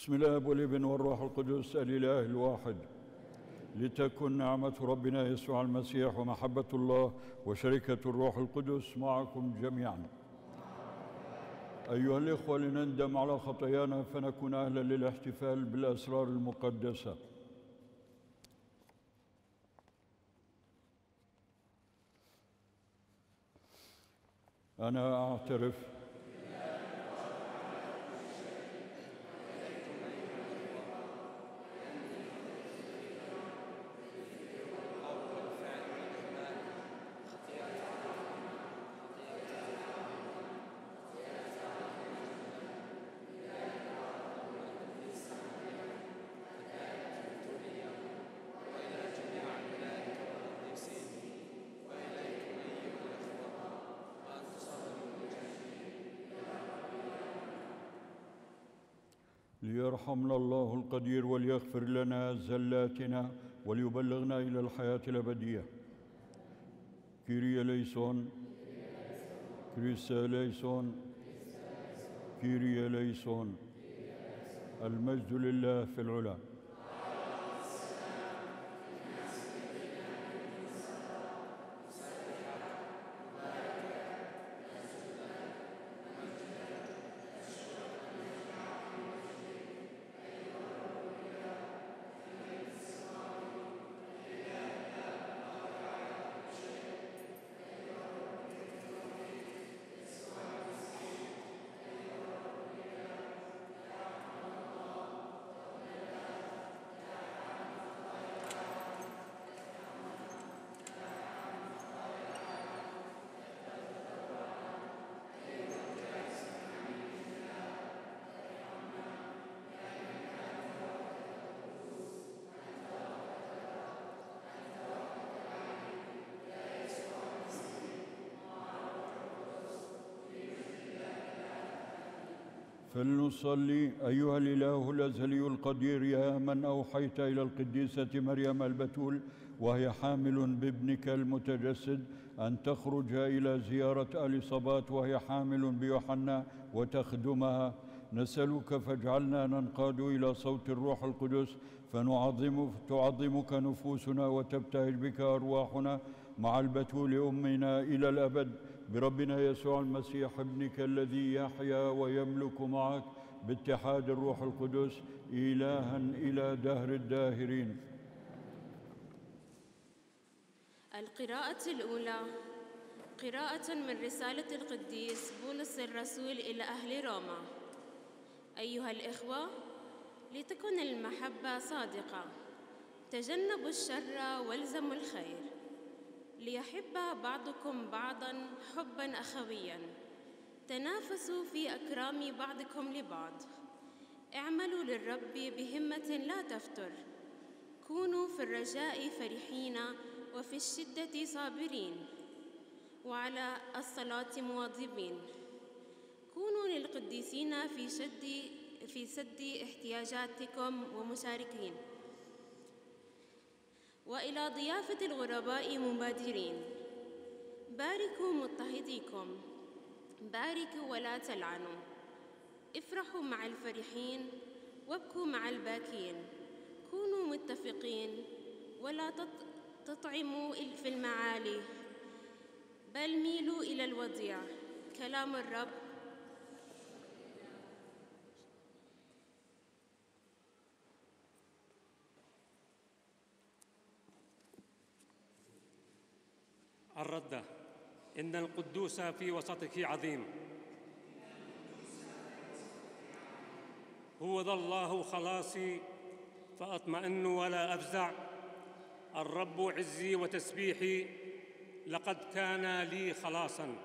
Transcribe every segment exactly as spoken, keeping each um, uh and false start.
بسم الله والابن والروح القدس الإله الواحد. لتكن نعمة ربنا يسوع المسيح ومحبة الله وشركة الروح القدس معكم جميعا. أيها الإخوة، لنندم على خطايانا فنكون أهلا للاحتفال بالأسرار المقدسة. أنا أعترف ليرحمنا الله القدير وليغفر لنا زلاتنا وليبلغنا إلى الحياة الأبدية. كيريا ليسون، كريستا ليسون، كيريا ليسون. المجد لله في العلا. فلنصلي. أيها الإله الأزلي القدير، يا من أوحيت إلى القديسة مريم البتول وهي حامل بابنك المتجسد أن تخرج إلى زيارة أليصابات وهي حامل بيوحنا وتخدمها، نسألك فاجعلنا ننقاد إلى صوت الروح القدس فنعظم تعظمك نفوسنا وتبتهج بك أرواحنا مع البتول أمنا إلى الأبد، بربنا يسوع المسيح ابنك الذي يحيا ويملك معك باتحاد الروح القدس إلها إلى دهر الداهرين. القراءة الأولى قراءة من رسالة القديس بولس الرسول إلى أهل روما. أيها الإخوة، لتكن المحبة صادقة، تجنبوا الشر والزموا الخير، ليحب بعضكم بعضاً حباً أخوياً، تنافسوا في أكرام بعضكم لبعض، اعملوا للرب بهمة لا تفتر، كونوا في الرجاء فرحين وفي الشدة صابرين، وعلى الصلاة مواظبين، كونوا للقديسين في شد في سد احتياجاتكم ومشاركين، وإلى ضيافة الغرباء مبادرين. باركوا مضطهديكم، باركوا ولا تلعنوا، افرحوا مع الفرحين وابكوا مع الباكين، كونوا متفقين ولا تطعموا في المعالي، بل ميلوا إلى الوضيع. كلام الرب. الردة. إن القدوس في وسطك عظيم، هو ذا الله خلاصي فأطمئن ولا أفزع، الرب عزي وتسبيحي لقد كان لي خلاصاً.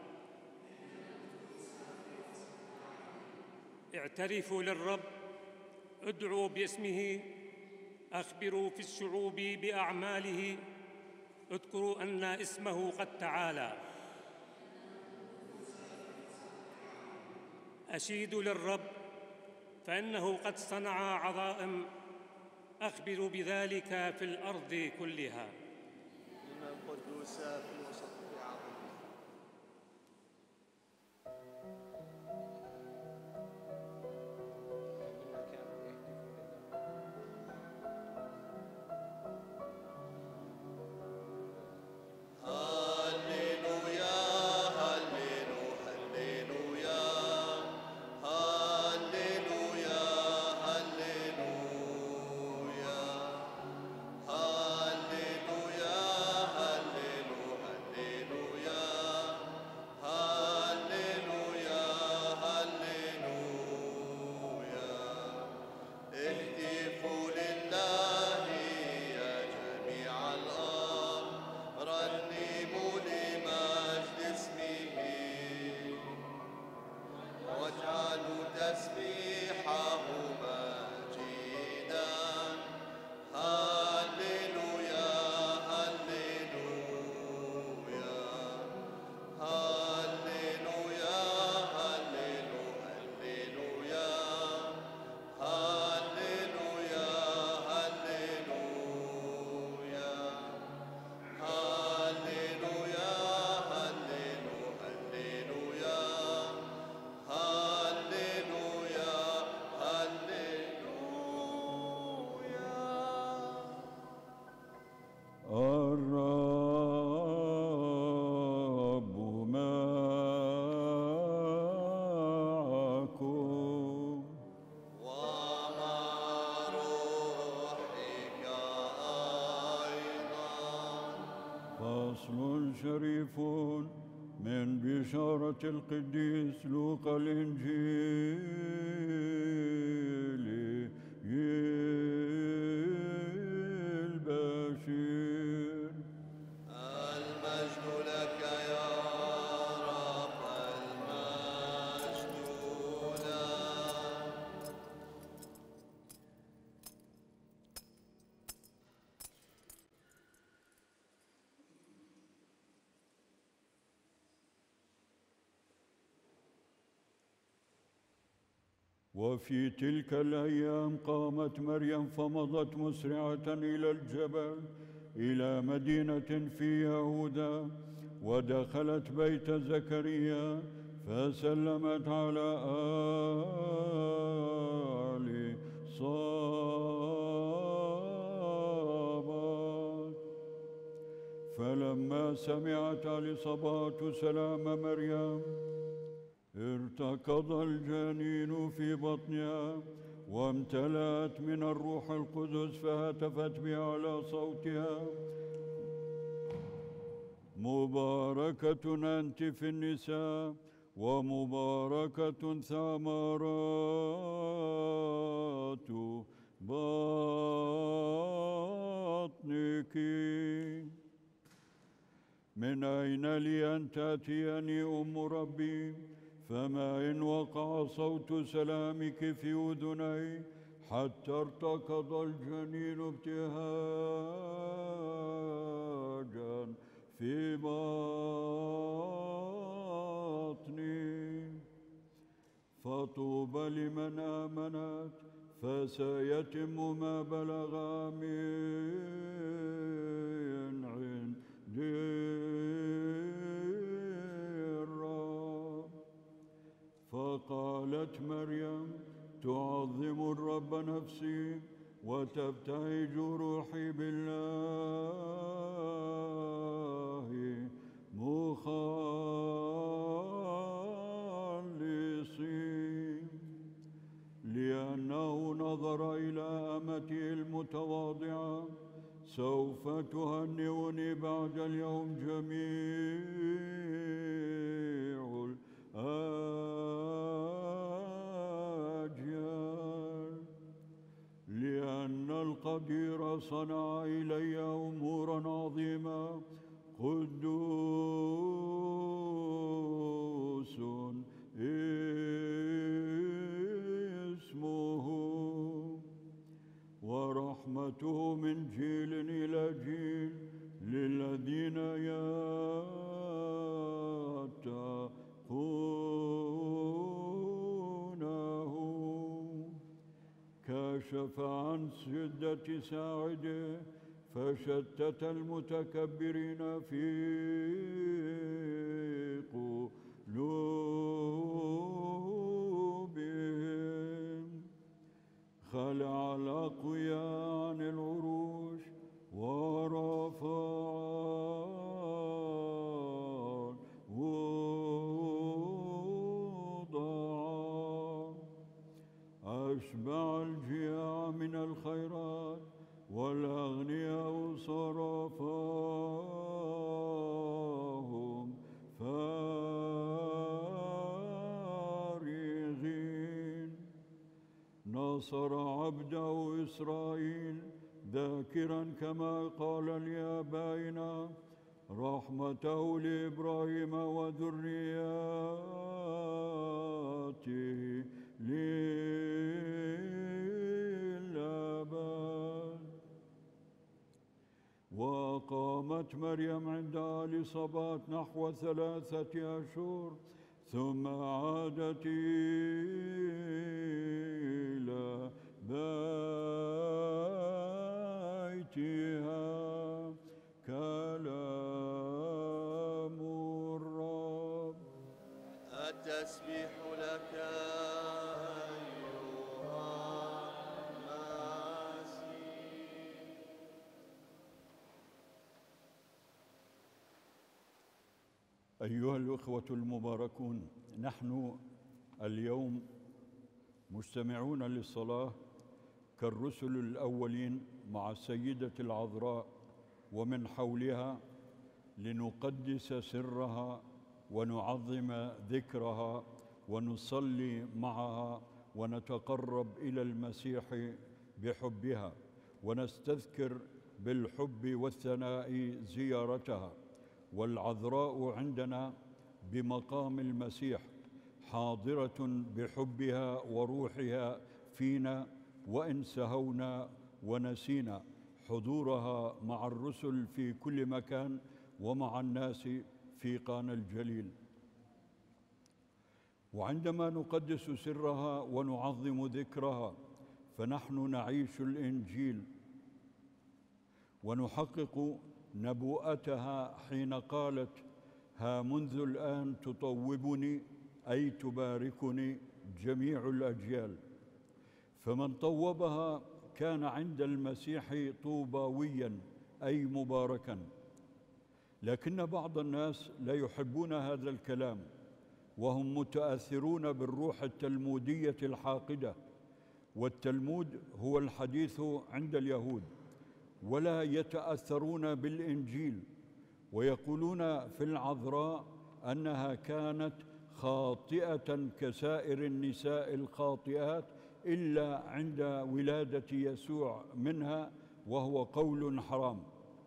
اعترفوا للرب، ادعوا باسمه، أخبروا في الشعوب بأعماله، اذكروا أن اسمه قد تعالى. أشيدوا للرب فإنه قد صنع عظائم، أخبروا بذلك في الأرض كلها. إن القدوس في وسطك عظيم. إن كان فصل شريف من بشارة القديس لوقا الإنجيلي البشير. المجد لك يا رب، المجد لك. وفي تلك الأيام قامت مريم فمضت مسرعة إلى الجبل إلى مدينة في يهوذا، ودخلت بيت زكريا فسلمت على آل صباط. فلما سمعت آل صباط سلام مريم ارتكض الجنين في بطنها وامتلأت من الروح القدس، فهتفت بأعلى صوتها: مباركة أنت في النساء ومباركة ثمرات بطنك. من أين لي أن تأتيني أم ربي؟ فما إن وقع صوت سلامك في أذني حتى ارتكض الجنين ابتهاجا في بطني. فطوبى لمن آمنت فسيتم ما بلغ من عند الرب. فقالت مريم: تعظم الرب نفسي وتبتهج روحي بالله مخلصي، لأنه نظر إلى أمته المتواضعة. سوف تهنئني بعد اليوم جميع الأجيال، لأن القدير صنع إلي أمورا عظيمة. قدوس اسمه، ورحمته من جيل إلى جيل للذين يتقونه. كشف عن شدة ساعده فشتت المتكبرين في قلوبهم. خلع الأقوياء عن العروش ورفع الوضع. أشبع الجياع من الخيرات والأغنياء صرفاهم فارغين. نصر عبده إسرائيل ذاكرا كما قال لآبائنا، رحمته لإبراهيم وذرياته للأبد. وقامت مريم عند آل صباط نحو ثلاثة أشهر، ثم عادت إلى بيتها. كلام الرب. التسبيح لك أيها المسيح. أيها الأخوة المباركون، نحن اليوم مجتمعون للصلاة كالرسل الأولين مع السيدة العذراء، ومن حولها لنقدس سرها ونعظم ذكرها ونصلي معها ونتقرب إلى المسيح بحبها ونستذكر بالحب والثناء زيارتها. والعذراء عندنا بمقام المسيح حاضرة بحبها وروحها فينا، وإن سهونا ونسينا حضورها مع الرسل في كل مكان ومع الناس في قانا الجليل. وعندما نقدس سرها ونعظم ذكرها فنحن نعيش الإنجيل ونحقق نبوءتها حين قالت: ها منذ الآن تطوبني، أي تباركني جميع الأجيال. فمن طوبها كان عند المسيح طوباويا، أي مباركا. لكن بعض الناس لا يحبون هذا الكلام، وهم متأثرون بالروح التلمودية الحاقدة، والتلمود هو الحديث عند اليهود، ولا يتأثرون بالإنجيل، ويقولون في العذراء أنها كانت خاطئة كسائر النساء الخاطئات إلا عند ولادة يسوع منها، وهو قول حرام.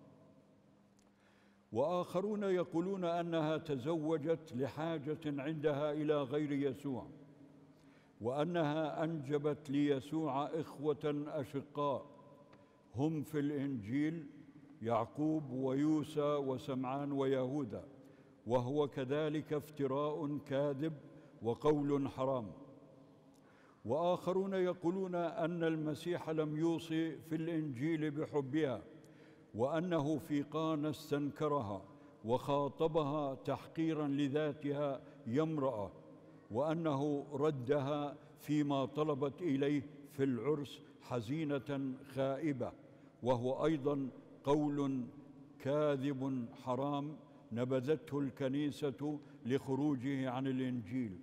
وآخرون يقولون أنها تزوجت لحاجة عندها إلى غير يسوع، وأنها أنجبت ليسوع إخوة أشقاء هم في الإنجيل يعقوب ويوسى وسمعان ويهوذا، وهو كذلك افتراء كاذب وقول حرام. وآخرون يقولون أن المسيح لم يوصي في الإنجيل بحبها، وأنه في قانا استنكرها وخاطبها تحقيراً لذاتها يا امرأة، وأنه ردها فيما طلبت إليه في العرس حزينة خائبة، وهو أيضاً قول كاذب حرام نبذته الكنيسة لخروجه عن الإنجيل.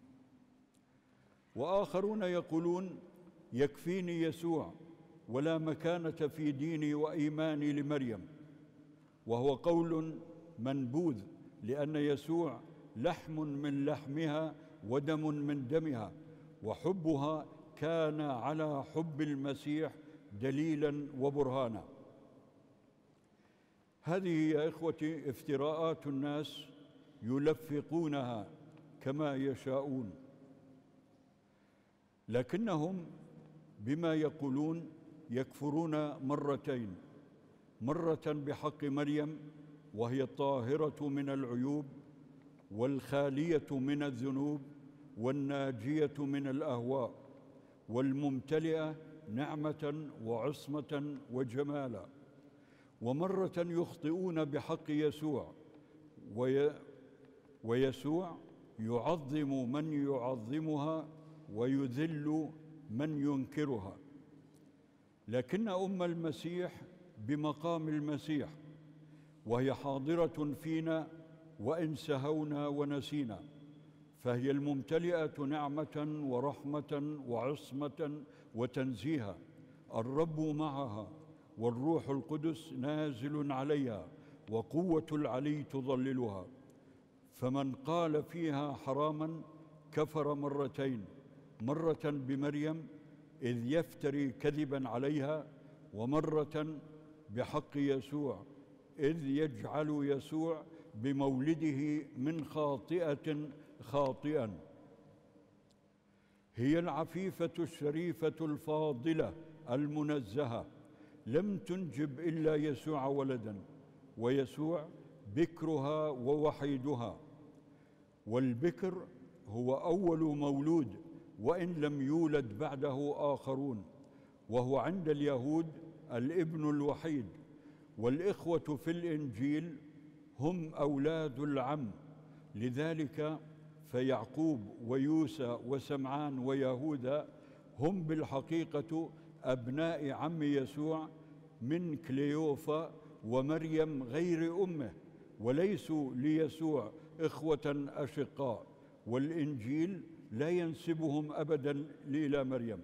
وآخرون يقولون: يكفيني يسوع ولا مكانة في ديني وإيماني لمريم، وهو قول منبوذ، لأن يسوع لحم من لحمها ودم من دمها، وحبها كان على حب المسيح دليلاً وبرهانا. هذه يا إخوتي افتراءات الناس يلفقونها كما يشاءون، لكنهم بما يقولون يكفرون مرتين: مرة بحق مريم وهي الطاهرة من العيوب والخالية من الذنوب والناجية من الأهواء والممتلئة نعمة وعصمة وجمالا. ومرة يخطئون بحق يسوع، وي ويسوع يعظم من يعظمها ويذل من ينكرها. لكن أم المسيح بمقام المسيح، وهي حاضرة فينا وإن سهونا ونسينا، فهي الممتلئة نعمة ورحمة وعصمة وتنزيها. الرب معها والروح القدس نازل عليها، وقوة العلي تظللها. فمن قال فيها حراما كفر مرتين: مرة بمريم إذ يفتري كذبا عليها، ومرة بحق يسوع إذ يجعل يسوع بمولده من خاطئة خاطئا. هي العفيفة الشريفة الفاضلة المنزهة لم تنجب إلا يسوع ولدا، ويسوع بكرها ووحيدها. والبكر هو أول مولود وإن لم يولد بعده آخرون، وهو عند اليهود الابن الوحيد. والإخوة في الإنجيل هم أولاد العم، لذلك فيعقوب ويوسى وسمعان ويهوذا هم بالحقيقة أبناء عم يسوع من كليوفا ومريم غير أمه، وليسوا ليسوع إخوة أشقاء، والإنجيل لا ينسبهم أبداً إلى مريم.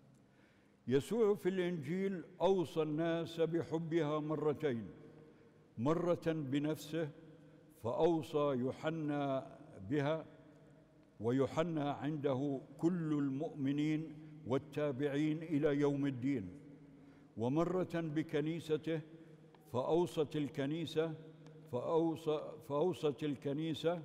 يسوع في الإنجيل أوصى الناس بحبها مرتين: مرة بنفسه فأوصى يوحنا بها، ويوحنا عنده كل المؤمنين والتابعين إلى يوم الدين، ومرة بكنيسته فأوصت الكنيسة فأوصى فأوصت الكنيسة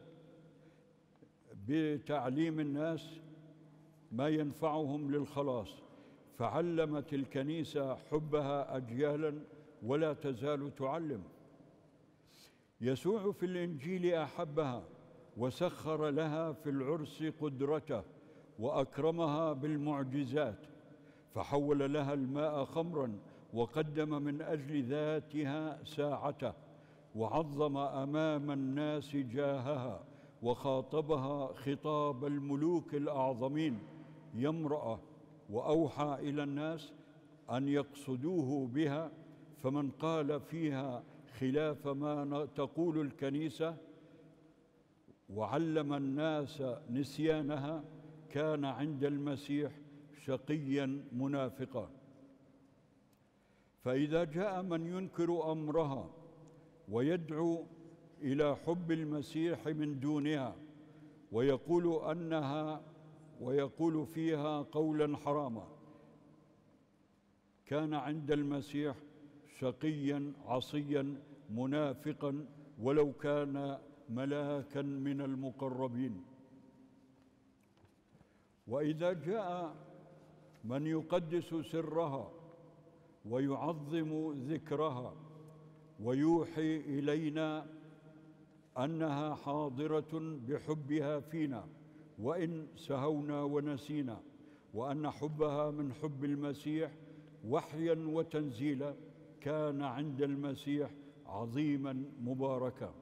بتعليم الناس ما ينفعهم للخلاص، فعلمت الكنيسة حبها أجيالا ولا تزال تعلم. يسوع في الإنجيل أحبها وسخر لها في العرس قدرته وأكرمها بالمعجزات، فحول لها الماء خمرا وقدم من أجل ذاتها ساعته، وعظم أمام الناس جاهها وخاطبها خطاب الملوك الأعظمين يا امرأة، وأوحى إلى الناس أن يقصدوه بها، فمن قال فيها خلاف ما تقول الكنيسة وعلم الناس نسيانها كان عند المسيح شقياً منافقاً. فإذا جاء من ينكر أمرها ويدعو إلى حب المسيح من دونها ويقول أنها ويقول فيها قولاً حراما، كان عند المسيح شقياً عصياً منافقاً ولو كان ملاكاً من المقربين. وإذا جاء من يقدس سرها ويعظم ذكرها ويوحي إلينا أنها حاضرة بحبها فينا وإن سهونا ونسينا، وأن حبها من حب المسيح وحياً وتنزيلا، كان عند المسيح عظيماً مباركاً.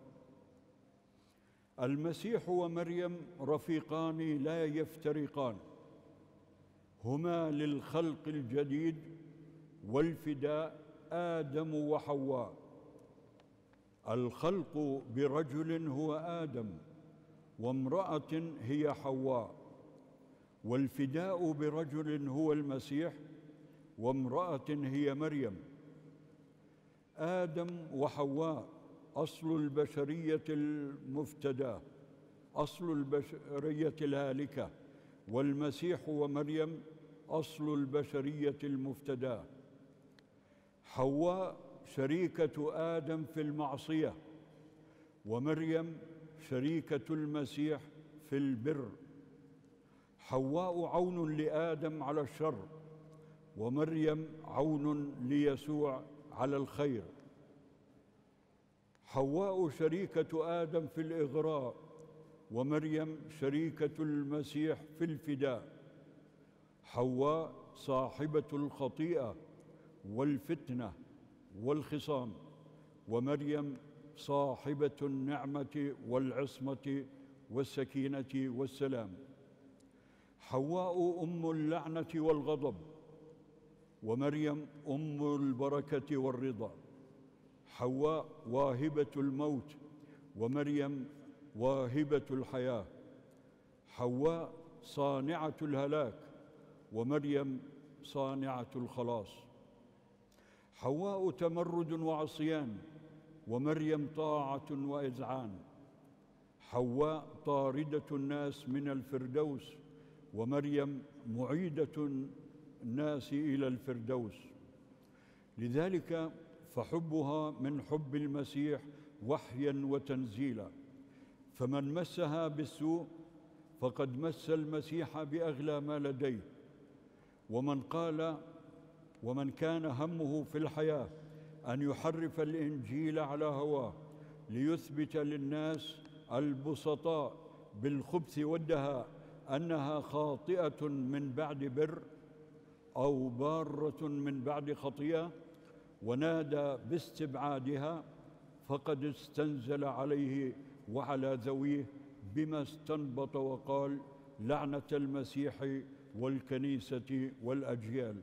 المسيح ومريم رفيقان لا يفترقان، هما للخلق الجديد والفداء آدم وحواء. الخلق برجل هو آدم، وامرأة هي حواء، والفداء برجل هو المسيح، وامرأة هي مريم. آدم وحواء أصل البشرية المفتداة، أصل البشرية الهالكة، والمسيح ومريم أصل البشرية المفتداة. حواء شريكة آدم في المعصية، ومريم شريكة المسيح في البر. حواء عون لآدم على الشر، ومريم عون ليسوع على الخير. حواء شريكة آدم في الإغراء، ومريم شريكة المسيح في الفداء. حواء صاحبة الخطيئة والفتنة والخصام، ومريم صاحبة النعمة والعصمة والسكينة والسلام. حواء أم اللعنة والغضب، ومريم أم البركة والرضا. حواء واهبة الموت، ومريم واهبة الحياة. حواء صانعة الهلاك، ومريم صانعة الخلاص. حواء تمرد وعصيان، ومريم طاعة وإذعان. حواء طاردة الناس من الفردوس، ومريم معيدة الناس إلى الفردوس. لذلك فحبها من حب المسيح وحياً وتنزيلا، فمن مسها بالسوء فقد مس المسيح بأغلى ما لديه. ومن قال ومن كان همه في الحياة أن يحرف الإنجيل على هواه ليثبت للناس البسطاء بالخبث والدهاء أنها خاطئة من بعد بر أو بارة من بعد خطيئة، ونادى باستبعادها، فقد استنزل عليه وعلى ذويه بما استنبط وقال: لعنة المسيح والكنيسة والأجيال.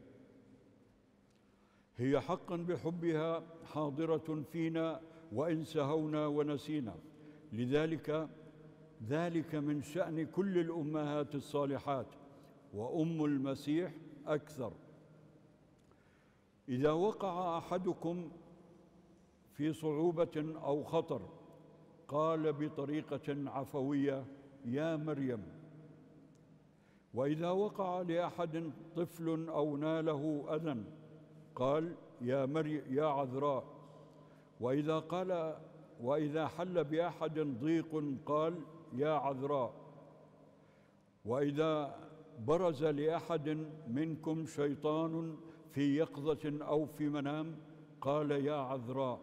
هي حقاً بحبها حاضرة فينا وإن سهونا ونسينا. لذلك ذلك من شأن كل الأمهات الصالحات، وأم المسيح أكثر. إذا وقع أحدكم في صعوبة أو خطر قال بطريقة عفوية: يا مريم. وإذا وقع لأحد طفل أو ناله أذى قال: يا مريم يا عذراء. وإذا قال وإذا حل بأحد ضيق قال: يا عذراء. وإذا برز لأحد منكم شيطان في يقظة أو في منام قال: يا عذراء.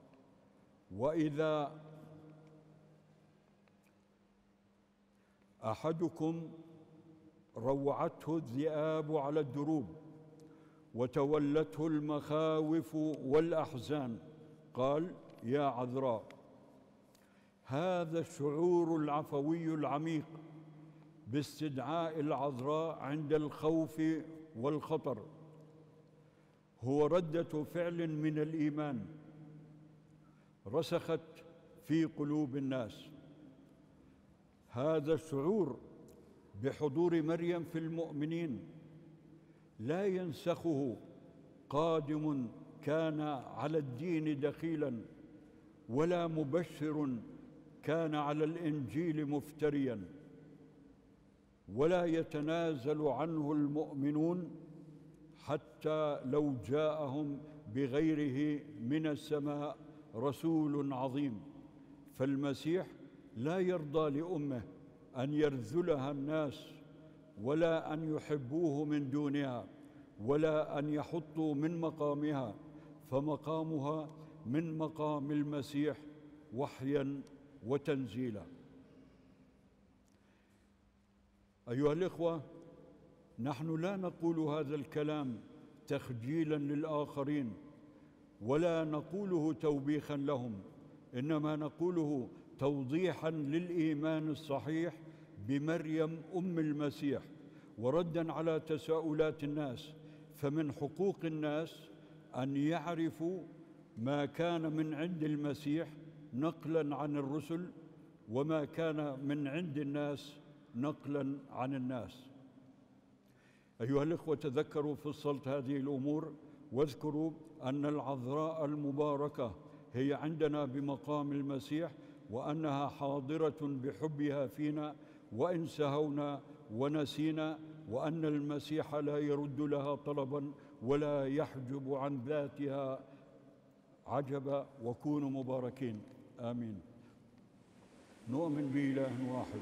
وإذا أحدكم روعته الذئاب على الدروب وتولته المخاوف والأحزان قال: يا عذراء. هذا الشعور العفوي العميق باستدعاء العذراء عند الخوف والخطر هو ردة فعل من الإيمان رسخت في قلوب الناس. هذا الشعور بحضور مريم في المؤمنين لا ينسخه قادم كان على الدين دخيلا ولا مبشر كان على الإنجيل مفتريا، ولا يتنازل عنه المؤمنون حتى لو جاءهم بغيره من السماء رسول عظيم. فالمسيح لا يرضى لأمه أن يرذلها الناس ولا أن يحبوه من دونها ولا أن يحطوا من مقامها، فمقامها من مقام المسيح وحيا وتنزيلا. أيها الإخوة، نحن لا نقول هذا الكلام تخجيلا للآخرين ولا نقوله توبيخا لهم، إنما نقوله توضيحا للإيمان الصحيح بمريم أم المسيح وردا على تساؤلات الناس. فمن حقوق الناس أن يعرفوا ما كان من عند المسيح نقلا عن الرسل وما كان من عند الناس نقلا عن الناس. أيها الإخوة، تذكروا فصلت هذه الأمور واذكروا أن العذراء المباركة هي عندنا بمقام المسيح، وأنها حاضرة بحبها فينا وإن سهونا ونسينا، وأن المسيح لا يرد لها طلبا ولا يحجب عن ذاتها عجبا. وكونوا مباركين. آمين. نؤمن بإله واحد.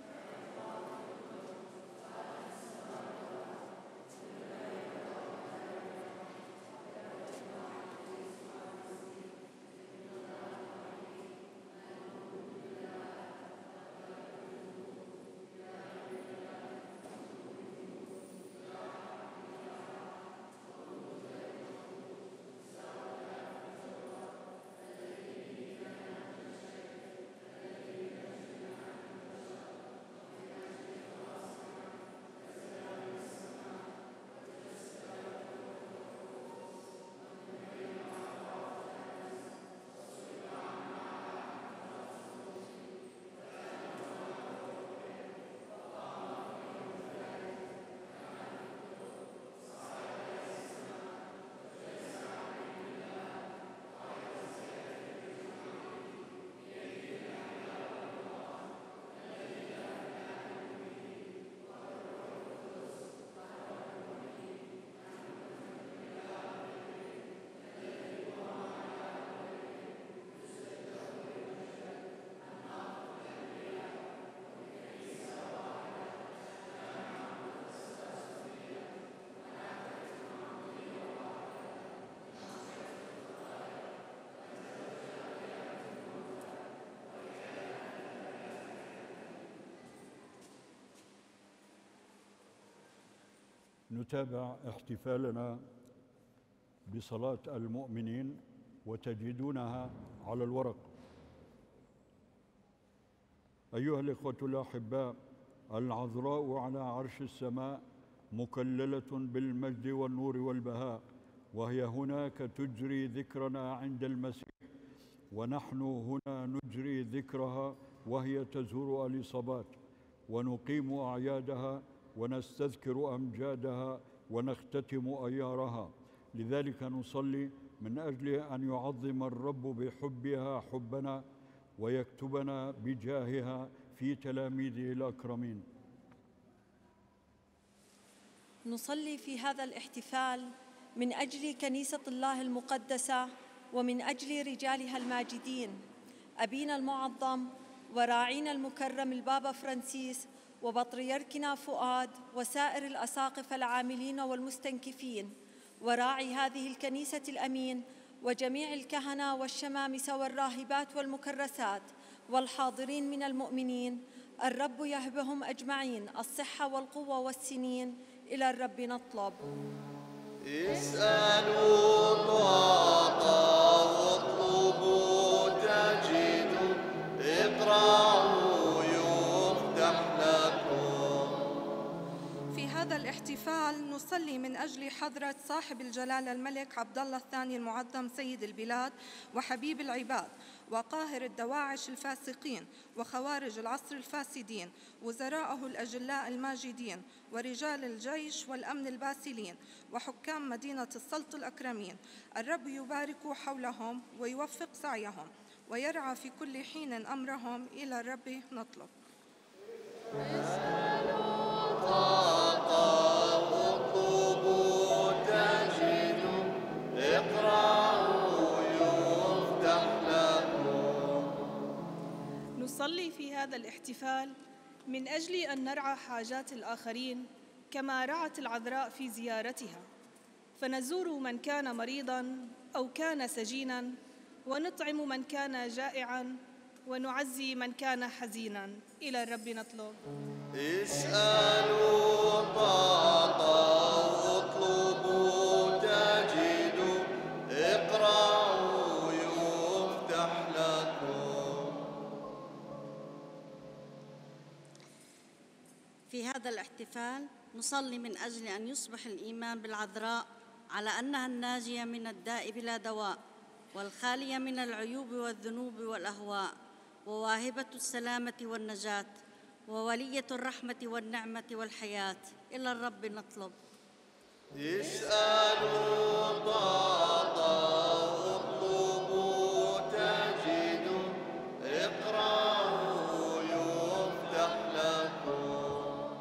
نتابع احتفالنا بصلاة المؤمنين وتجدونها على الورق. أيها الإخوة الأحباء، العذراء على عرش السماء مكللة بالمجد والنور والبهاء، وهي هناك تجري ذكرنا عند المسيح، ونحن هنا نجري ذكرها وهي تزور اليصابات، ونقيم أعيادها ونستذكر أمجادها ونختتم أيارها. لذلك نصلي من أجل أن يعظم الرب بحبها حبنا ويكتبنا بجاهها في تلاميذه الأكرمين. نصلي في هذا الاحتفال من أجل كنيسة الله المقدسة ومن أجل رجالها الماجدين، أبينا المعظم وراعينا المكرم البابا فرانسيس وبطريركنا فؤاد وسائر الأساقفة العاملين والمستنكفين وراعي هذه الكنيسة الأمين وجميع الكهنة والشمامسة والراهبات والمكرسات والحاضرين من المؤمنين. الرب يهبهم أجمعين الصحة والقوة والسنين. إلى الرب نطلب. اسألوا تعطوا واطلبوا تجدوا اقرأوا يفتح لكم. في هذا الاحتفال نصلي من أجل حضرة صاحب الجلالة الملك عبد الله الثاني المعظم سيد البلاد وحبيب العباد وقاهر الدواعش الفاسقين وخوارج العصر الفاسدين، وزراءه الأجلاء الماجدين ورجال الجيش والأمن الباسلين وحكام مدينة السلط الأكرمين. الرب يبارك حولهم ويوفق سعيهم ويرعى في كل حين أمرهم. إلى الرب نطلب. نصلي في هذا الاحتفال من أجل أن نرعى حاجات الآخرين كما رعت العذراء في زيارتها، فنزور من كان مريضاً أو كان سجيناً، ونطعم من كان جائعاً، ونعزي من كان حزيناً. إلى الرب نطلب. اسألوا تعطوا واطلبوا تجدوا اقرأوا يفتح لكم. في هذا الاحتفال نصلي من أجل أن يصبح الإيمان بالعذراء على أنها الناجية من الداء بلا دواء والخالية من العيوب والذنوب والأهواء وواهبة السلامة والنجاة وولية الرحمة والنعمة والحياة. إلى الرب نطلب. اسألوا تعطوا واطلبوا تجدوا اقرأوا يفتح لكم.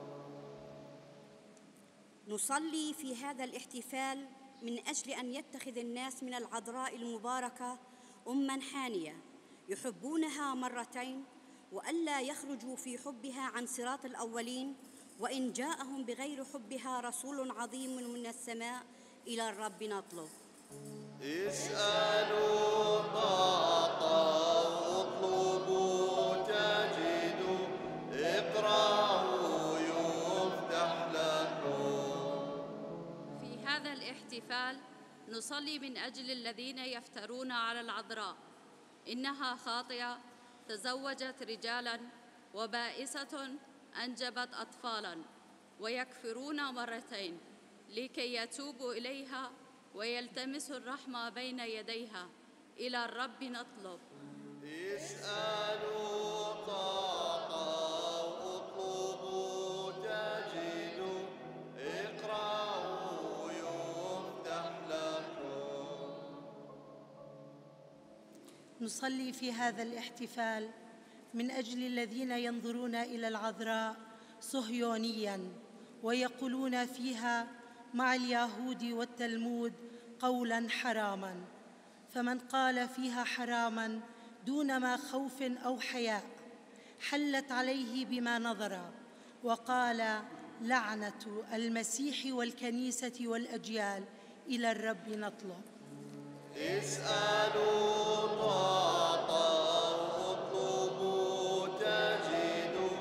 نصلي في هذا الاحتفال من أجل أن يتخذ الناس من العذراء المباركة أماً حانية يحبونها مرتين، وألا يخرجوا في حبها عن صراط الأولين، وإن جاءهم بغير حبها رسول عظيم من السماء. إلى الرب نطلب. اسألوا تعطوا واطلبوا تجدوا اقرأوا يفتح لكم. في هذا الاحتفال نصلي من أجل الذين يفترون على العذراء إنها خاطئة تزوجت رجالاً وبائسة أنجبت أطفالاً، ويكفرون مرتين لكي يتوبوا إليها ويلتمسوا الرحمة بين يديها. إلى الرب نطلب. اسألوا تعطوا واطلبوا تجدوا اقرأوا يفتح لكم. نصلي في هذا الاحتفال من أجل الذين ينظرون إلى العذراء صهيونياً ويقولون فيها مع اليهود والتلمود قولاً حراماً، فمن قال فيها حراماً دون ما خوف أو حياء حلت عليه بما نظر، وقال لعنة المسيح والكنيسة والأجيال. إلى الرب نطلب. اسألوا تعطوا واطلبوا تجدوا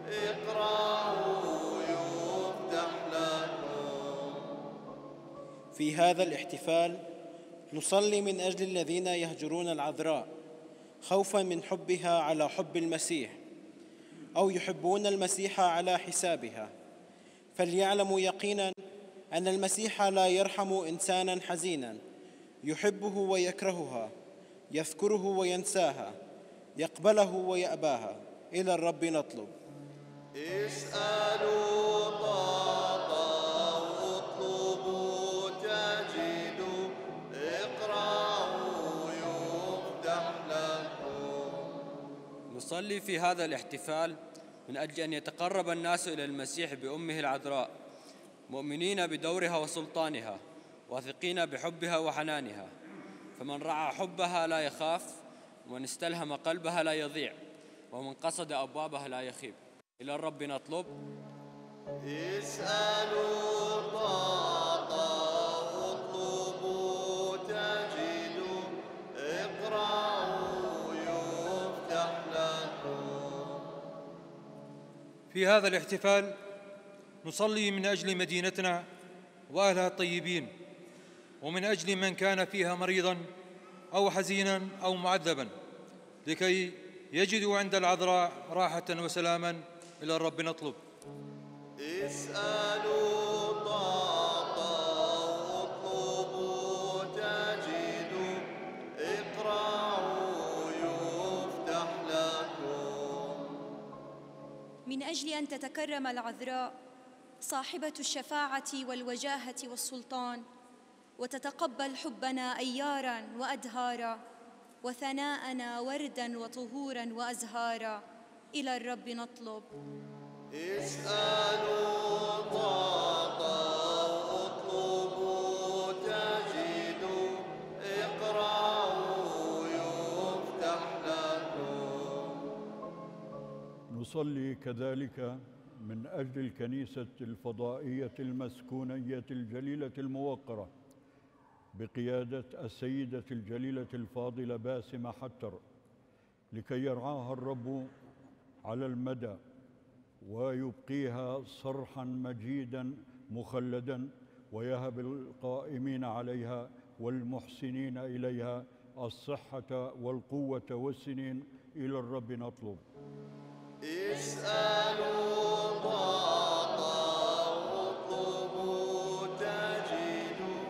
اقرأوا يفتح لكم. في هذا الاحتفال نصلي من أجل الذين يهجرون العذراء خوفاً من حبها على حب المسيح، أو يحبون المسيح على حسابها، فليعلموا يقيناً أن المسيح لا يرحم إنساناً حزيناً يحبه ويكرهها، يذكره وينساها، يقبله ويأباها. إلى الرب نطلب. اسألوا تعطوا واطلبوا تجدوا نصلي في هذا الاحتفال من أجل أن يتقرب الناس إلى المسيح بأمه العذراء، مؤمنين بدورها وسلطانها، واثقين بحبها وحنانها. فمن رعى حبها لا يخاف، ومن استلهم قلبها لا يضيع، ومن قصد أبوابها لا يخيب. إلى الرب نطلب. اسألوا تعطوا، اطلبوا تجدوا، اقرأوا يفتح لكم. في هذا الاحتفال نصلي من أجل مدينتنا وأهلها الطيبين، ومن أجل من كان فيها مريضاً أو حزيناً أو معذباً، لكي يجدوا عند العذراء راحة وسلاماً. إلى الرب نطلب. اسألوا تعطوا، اطلبوا تجدوا، اقرأوا يفتح لكم. من أجل أن تتكرم العذراء صاحبة الشفاعة والوجاهة والسلطان، وتتقبل حبنا أياراً وأدهاراً، وثناءنا ورداً وطهوراً وأزهاراً. إلى الرب نطلب. اسألوا تعطوا، اطلبوا تجدوا، اقرأوا يفتح لكم. نصلي كذلك من أجل الكنيسة الفضائية المسكونية الجليلة الموقرة بقيادة السيدة الجليلة الفاضلة باسمة حتر، لكي يرعاها الرب على المدى ويبقيها صرحا مجيدا مخلدا، ويهب القائمين عليها والمحسنين إليها الصحة والقوة والسنين. إلى الرب نطلب. اسألوا تعطوا، اطلبوا تجدوا،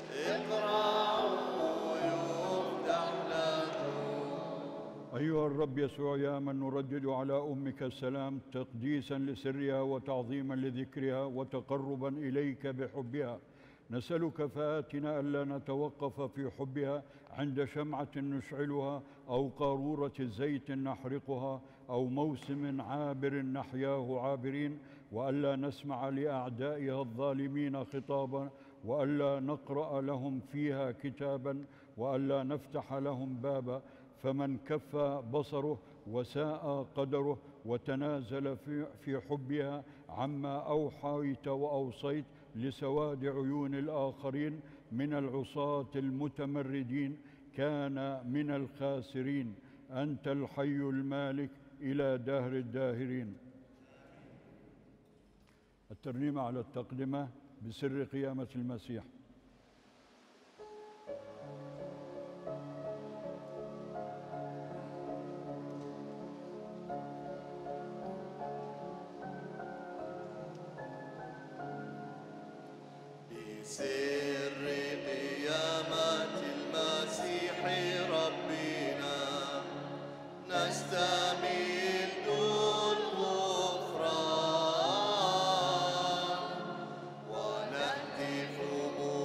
اقرأوا يفتح لكم. أيها الرب يسوع، يا من نردد على أمك السلام تقديسا لسرها وتعظيما لذكرها وتقربا إليك بحبها، نسألك فآتنا ألا نتوقف في حبها عند شمعة نشعلها، أو قارورة زيت نحرقها، أو موسم عابر نحياه عابرين، وألا نسمع لأعدائها الظالمين خطابا، وألا نقرأ لهم فيها كتابا، وألا نفتح لهم بابا. فمن كف بصره وساء قدره وتنازل في, في حبها عما أوحيت وأوصيت لسواد عيون الآخرين من العصاة المتمردين، كان من الخاسرين. أنت الحي المالك إلى دهر الداهرين. الترنيمة على التقدمة بسر قيامة المسيح. بسر قيامة المسيح ربنا نستمد الغفران، ونهتف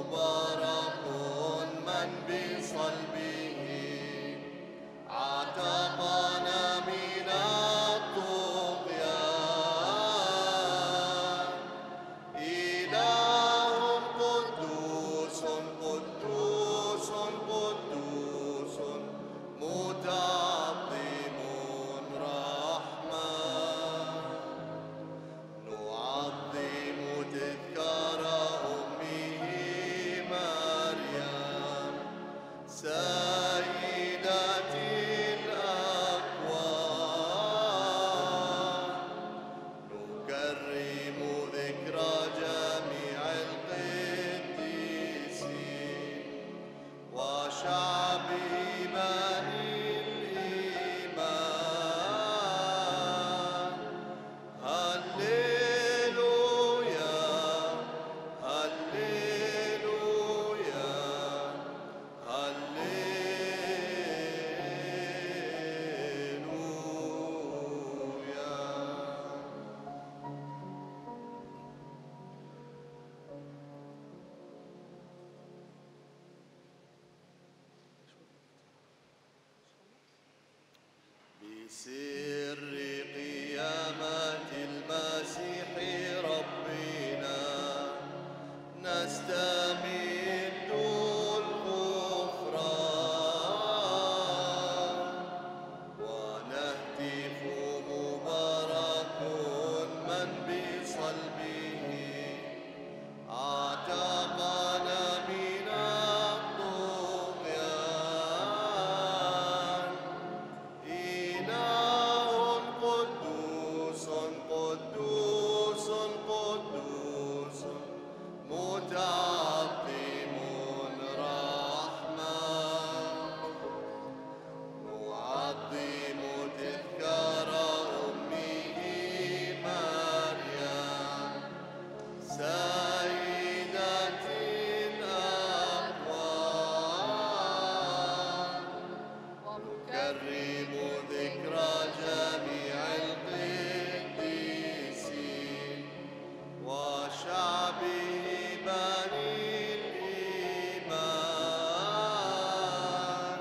بسر قيامة المسيح ربنا نستمد الغفران ونهتف مبارك من بصلبه اعتقنا من الطغيان. إله قدوس قدوس قدوس متعظم رحمة نعظم تذكار أمه مريم سيدة الأكوان ونكرم ذكرى جميع القديسين وشعبه بني الإيمان.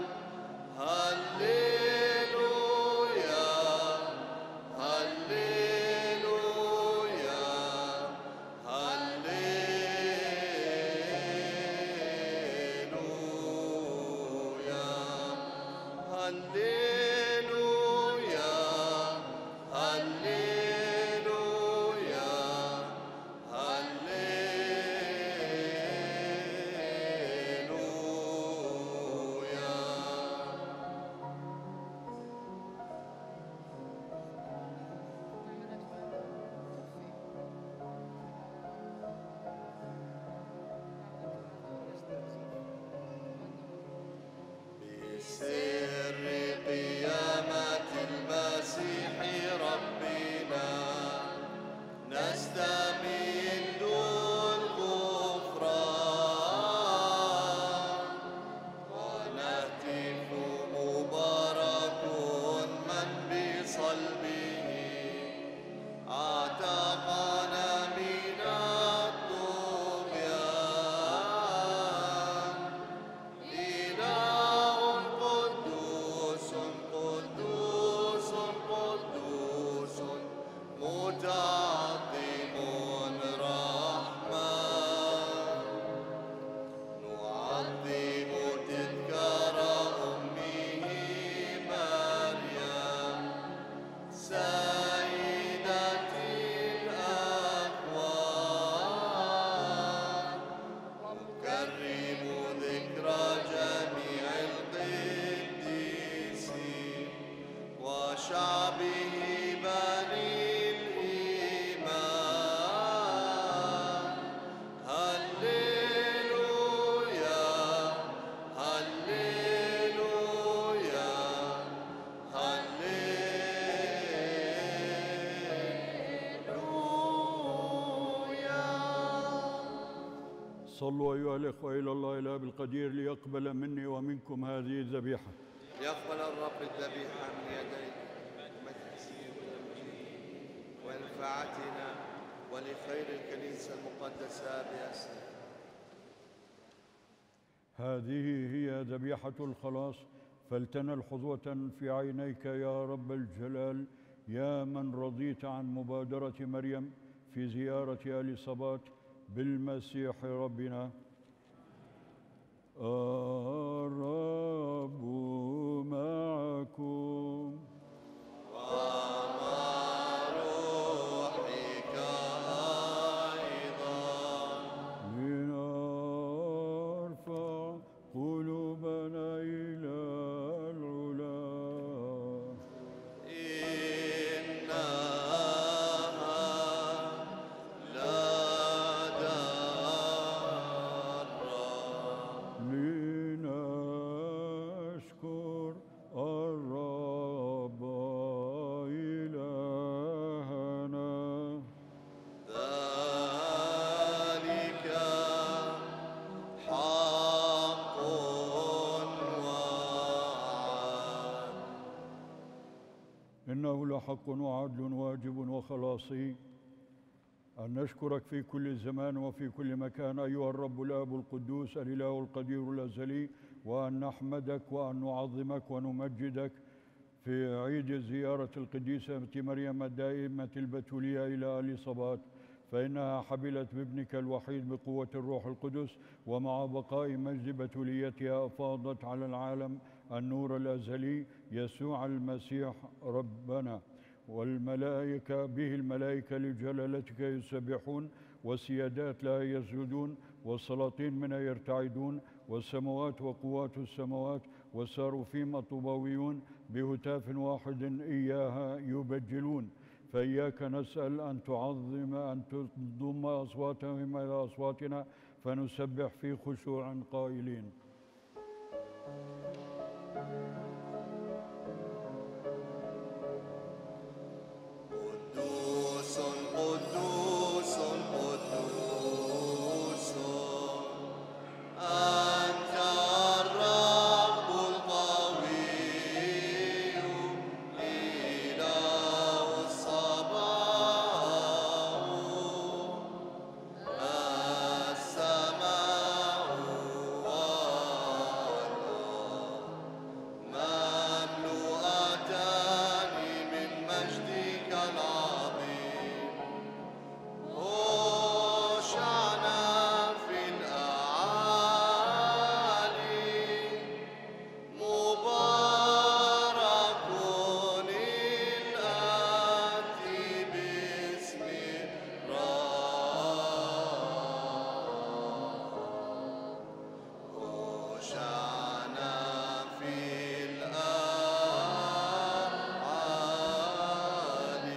هللويا هللويا هللويا هللويا هللويا بسر قيامة المسيح ربنا نستمد الغفران ونهتف مبارك من بصلبه اعتقنا من الطغيان. إله قدوس قدوس قدوس متعظم رحمة نعظم تذكار أمه مريم سيدة الأكوان نكرم ذكرى جميع القديسين وشعبه بني الإيمان. هللويا هللويا هللويا. صلوا أيها الإخوة إلى الله الآب القدير ليقبل مني ومنكم هذه الذبيحة. يقبل الرب الذبيحة من يديك متحسين وينفعتنا ولخير الكنيسة المقدسة بأسره. هذه هي ذبيحة الخلاص فلتنل حظوة في عينيك يا رب الجلال يا من رضيت عن مبادرة مريم في زيارة آل صبات بالمسيح ربنا. الرب معكم ومع روحك أيضا. لنرفع قلوبنا إلى العلا. إنها لدى الرب لنشكر الرب إلهنا. ذلك حق وعد. إنه لحق وعدل واجب وخلاصي أن نشكرك في كل زمان وفي كل مكان أيها الرب الآب القدوس الإله القدير الأزلي، وأن نحمدك وأن نعظمك ونمجدك في عيد زيارة القديسة مريم الدائمة البتولية إلى آل صبات، فإنها حبلت بابنك الوحيد بقوة الروح القدس، ومع بقاء مجد بتوليتها أفاضت على العالم النور الأزلي يسوع المسيح ربنا. والملائكة به الملائكة لجلالتك يسبحون، والسيادات لها يسجدون، والسلاطين منها يرتعدون، والسماوات وقوات السماوات والساروفيم الطوباويون بهتاف واحد إياها يبجلون. فإياك نسأل أن تعظم أن تضم أصواتهم إلى أصواتنا، فنسبح في خشوع قائلين: قدوس قدوس قدوس أنت الرب القوي إله الصباح السماء والأرض مملوءتان من مجدك العظيم. هوشعنا في الأعالي، مبارك الآتي باسم الرب. هوشعنا في الأعالي.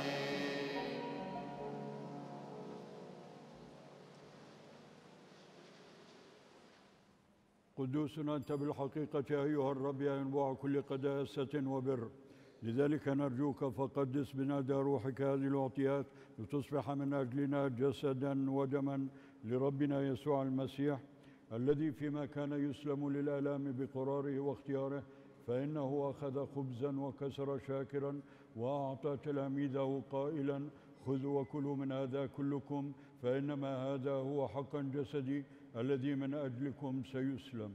قدوس أنت بالحقيقة أيها الرب يا ينبوع كل قداسة وبر، لذلك نرجوك فقدس بنادى روحك هذه الأعطيات لتصبح من أجلنا جسدا ودما لربنا يسوع المسيح، الذي فيما كان يسلم للآلام بقراره واختياره، فإنه أخذ خبزا وكسر شاكرا وأعطى تلاميذه قائلا: خذوا وكلوا من هذا كلكم، فإنما هذا هو حقا جسدي الذي من أجلكم سيسلم.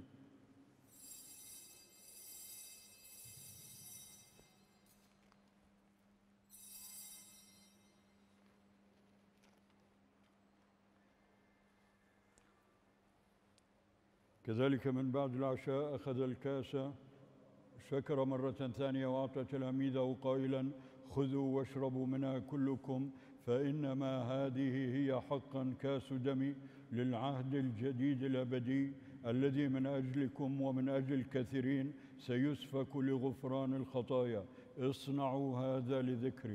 كذلك من بعد العشاء أخذ الكاس، شكر مرة ثانية وأعطى تلاميذه قائلا: خذوا واشربوا منها كلكم، فإنما هذه هي حقا كاس دمي للعهد الجديد الأبدي، الذي من أجلكم ومن أجل الكثيرين سيسفك لغفران الخطايا. اصنعوا هذا لذكري.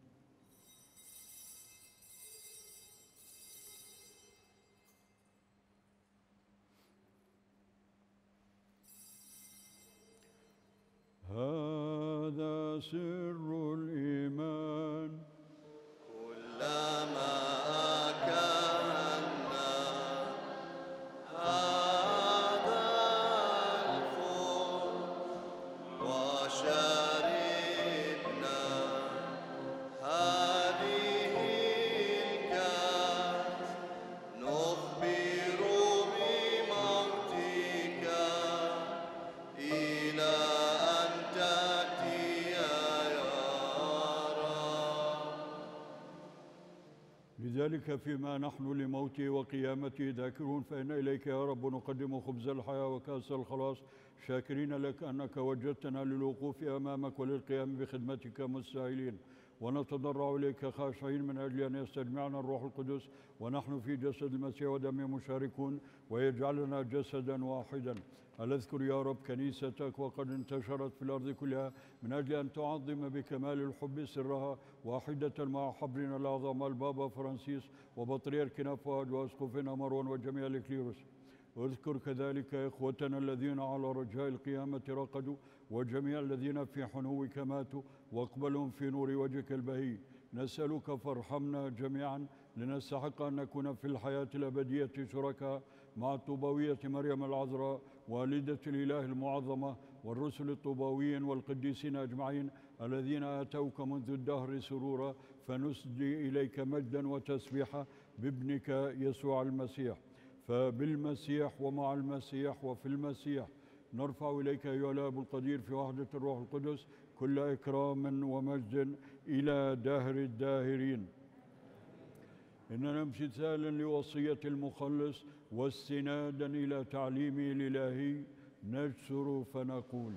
هذا سر الإيمان. كلما أكلنا هذا الخبز وشربنا هذه الكأس نخبر بموتك إلى أن تأتي يا رب. لذلك فيما نحن لموته وقيامته ذاكرون، فإن إليك يا رب نقدم خبز الحياة وكأس الخلاص، شاكرين لك أنك وجدتنا للوقوف أمامك وللقيام بخدمتك مستاهلين، ونتضرع إليك خاشعين من أجل أن يستجمعنا الروح القدس ونحن في جسد المسيح ودمه مشاركون، ويجعلنا جسدا واحدا. ألا اذكر يا رب كنيستك وقد انتشرت في الأرض كلها من أجل أن تعظم بكمال الحب سرها، واحدة مع حبرنا الأعظم البابا فرانسيس وبطريركنا فؤاد وأسقفنا مروان وجميع الإكليروس. واذكر كذلك إخوتنا الذين على رجاء القيامة رقدوا، وجميع الذين في حنوك ماتوا، واقبلهم في نور وجهك البهي. نسألك فارحمنا جميعا لنستحق أن نكون في الحياة الأبدية شركاء مع الطوباوية مريم العذراء والدة الإله المعظمة، والرسل الطوباويين والقديسين أجمعين الذين آتوك منذ الدهر سرورا، فنسدي إليك مجدا وتسبيحا بابنك يسوع المسيح. فبالمسيح ومع المسيح وفي المسيح نرفع إليك أيها الآب القدير في وحدة الروح القدس كل إكرام ومجد إلى دهر الداهرين. إننا امتثالا لوصية المخلص واستنادا إلى تعليمه الإلهي نجسر فنقول: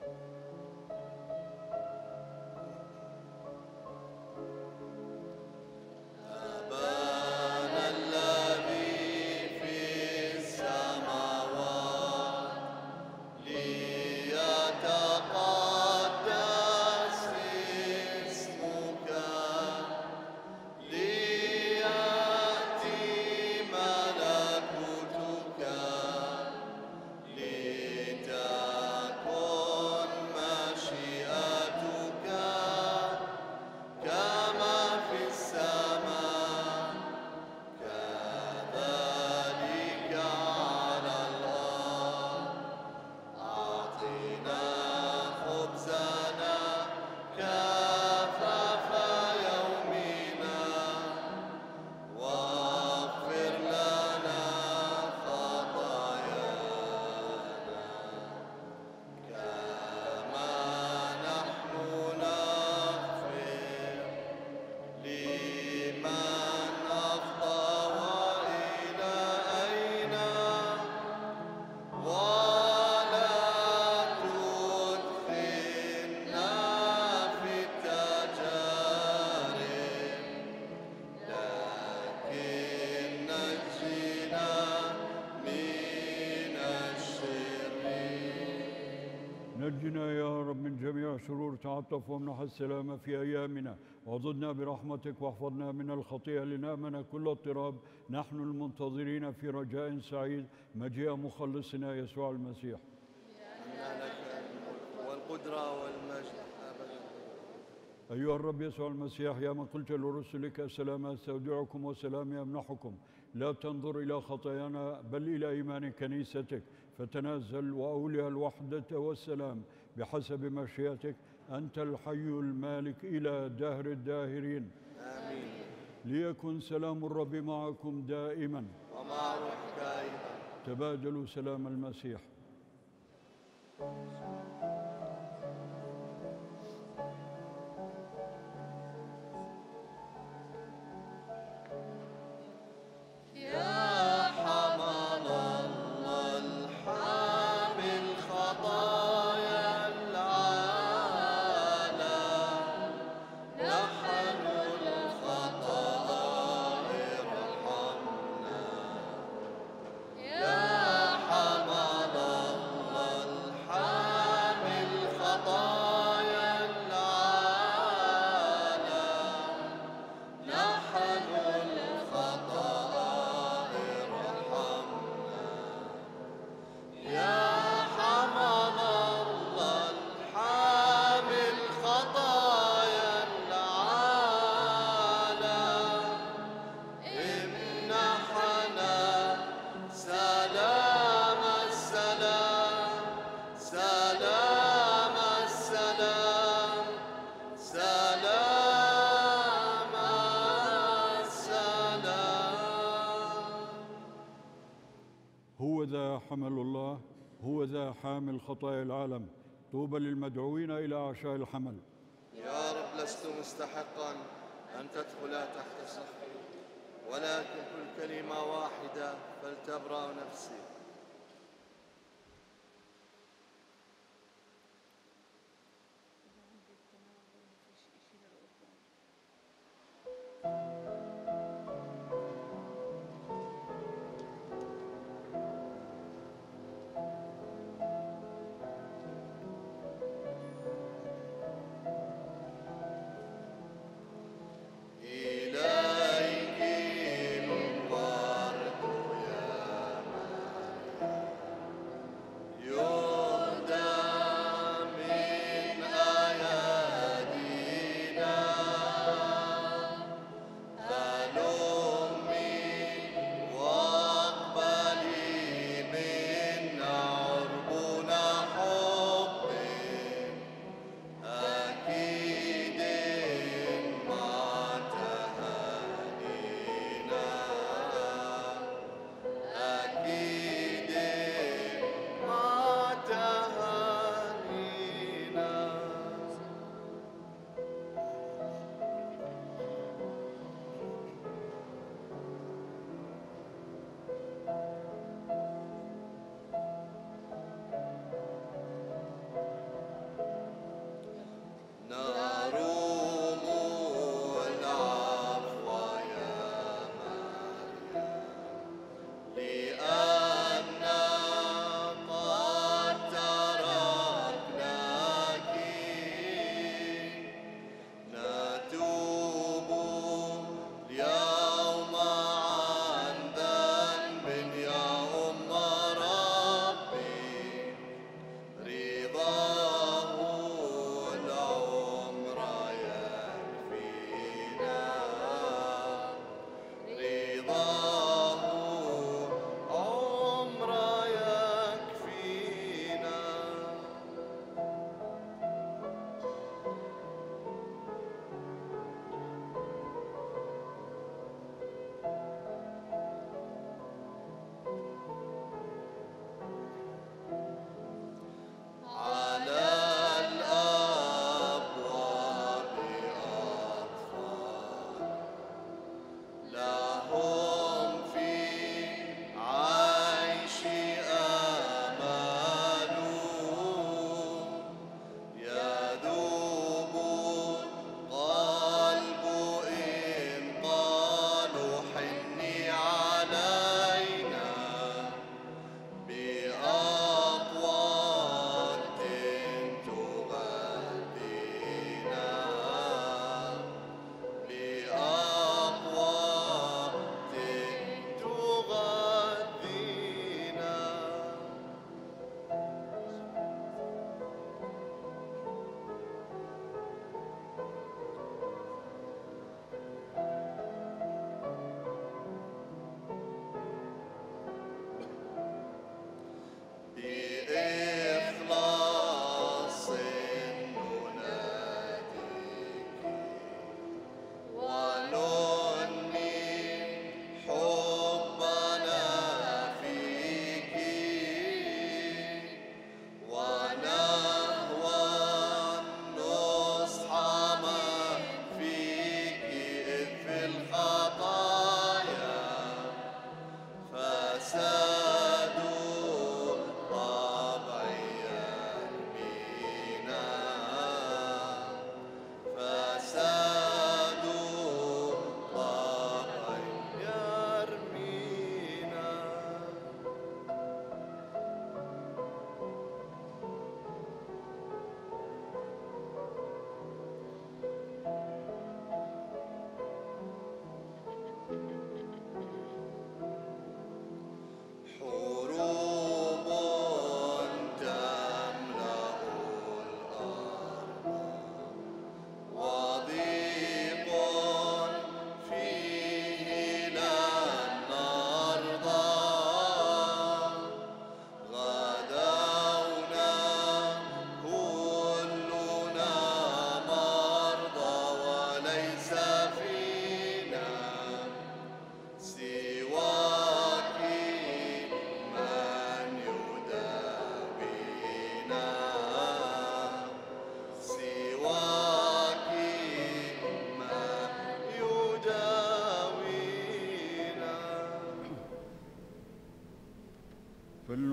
نجنا يا رب من جميع شرور تعطف وامنح السلامة في أيامنا، وضدنا برحمتك واحفظنا من الخطيئة لنأمن كل اضطراب، نحن المنتظرين في رجاء سعيد مجيء مخلصنا يسوع المسيح. أن لك الملك والقدرة والمجد أبدا. أيها الرب يسوع المسيح، يا من قلت لرسلك السلام أستودعكم وسلامي أمنحكم، لا تنظر إلى خطايانا بل إلى إيمان كنيستك، فتنازل وأولها الوحدة والسلام بحسب مشيئتك، أنت الحي المالك إلى دهر الداهرين. آمين. ليكن سلام الرب معكم دائما ومع روحك أيضا. تبادلوا سلام المسيح. هو ذا حمل الله، هو ذا حامل خطايا العالم، طوبى للمدعوين إلى عشاء الحمل. يا رب لست مستحقا أن تدخل تحت سقفي، ولكن كل كلمة واحدة فلتبرأ نفسي. إليك الورد يا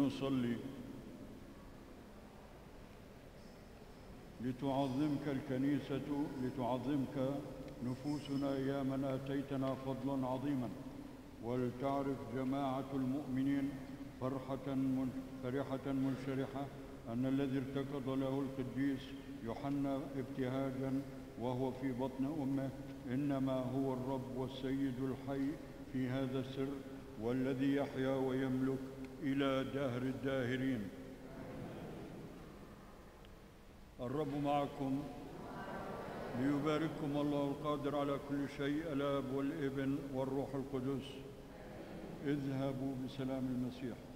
نصلي. لتعظمك الكنيسة، لتعظمك نفوسنا يا من آتيتنا فضلا عظيما، ولتعرف جماعة المؤمنين فرحة من فرحة منشرحة أن الذي ارتكض له القديس يوحنا ابتهاجا وهو في بطن أمه إنما هو الرب والسيد الحي في هذا السر، والذي يحيا ويملك إلى دهر الداهرين. الرب معكم، ليبارككم الله القادر على كل شيء، الآب والابن والروح القدس. اذهبوا بسلام المسيح.